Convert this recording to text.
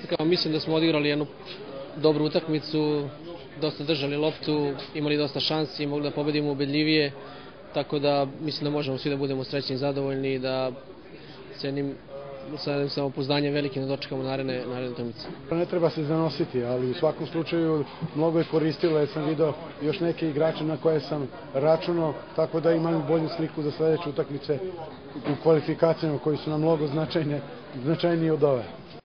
čestitkama. Mislim da smo odigrali jednu dobru utakmicu, dosta držali loptu, imali dosta šansi i mogli da pobedimo ubedljivije, tako da mislim da možemo svi da budemo srećni i zadovoljni i da sa jednim samopouzdanjem velikim da dočekamo naredne utakmice. Ne treba se zanositi, ali u svakom slučaju mnogo je koristilo, jer sam video još neke igrače na koje sam računao, tako da imam bolju sliku za sledeće utakmice u kvalifikacijama koji su nam mnogo značajniji od ove.